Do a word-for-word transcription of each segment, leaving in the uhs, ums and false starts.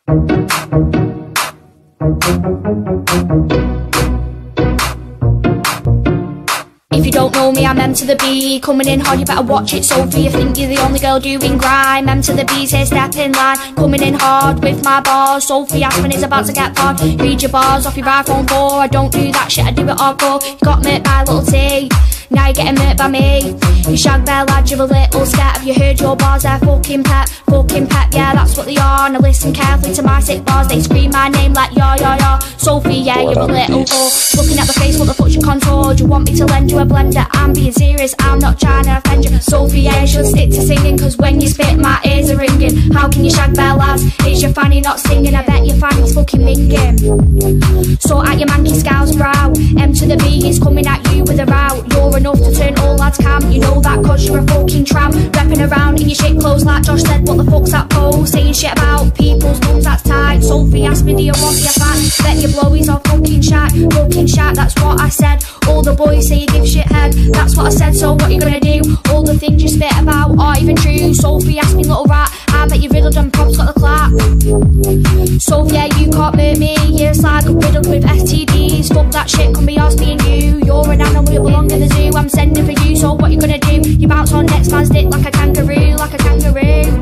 If you don't know me, I'm M to the B. Coming in hard, you better watch it, Sophie. You think you're the only girl doing grime. M to the B says step in line. Coming in hard with my bars. Sophie Aspin is about to get hard. Read your bars off your iPhone four. I don't do that shit, I do it hardcore. You got murked by a little T, now you're getting murked by me. You shag bear lad, you're a little sket. Have you heard your bars? They're fucking pep, fucking pep, yeah, that's what they are. Now listen carefully to my sick bars. They scream my name like yo yo yo. Sophie, yeah, you're a little whore. Looking at the face, what the fuck's your contour? Do you want me to lend you a blender? I'm being serious, I'm not trying to offend you. Sophie, yeah, you should stick to singing, cause when you spit, my ears are ringing. How can you shag bear lads? It's your fanny not singing. I bet your fanny's fucking minging. So at your manky scowl's brow, M to the B is coming at you with a row. You're enough to turn all lads cam. You know that cause you're a fucking tramp. Repping around in your shit clothes like Josh said. What the fuck's that pose? Saying shit about people's mums, that's tight. Sophie Aspin, do you want your fat? Bet your blowies are fucking shat, fucking shat, that's what I said. All the boys say you give shit head, that's what I said, so what you gonna do? All the things you spit about aren't even true. Sophie Aspin, little rat, I bet you riddled and props got the clap. Sophie, yeah, you can't murk me. You're a slag riddled with S T Ds. Fuck that shit, can be ours, me and you. You're an animal, you belong in the zoo. I'm sending for you, so what you gonna do? You bounce on next man's dick like a kangaroo, like a kangaroo.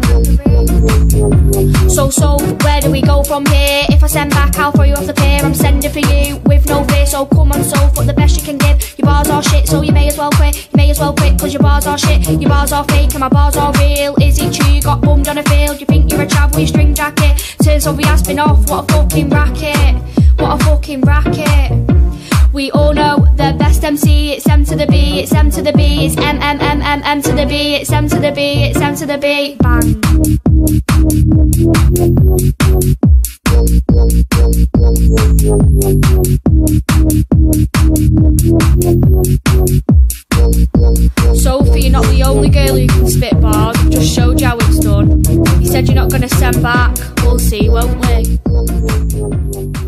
So, so, where do we go from here? If I send back, I'll throw you off the pier. I'm sending for you with no fear, so come on, so what the best you can give. Your bars are shit, so you may as well quit. You may as well quit, cause your bars are shit. Your bars are fake and my bars are real. Is it true you got bummed on a field? You think you're a chav with your string jacket? Turn Sophie Aspin off, what a fucking racket. What a fucking racket. We all know the best M C, it's M to the B, it's M to the B, it's M M M M M to the B, it's M to the B, it's M to the B, bang. Sophie, you're not the only girl who can spit bars, I've just showed you how it's done. You said you're not going to send back, we'll see, won't we?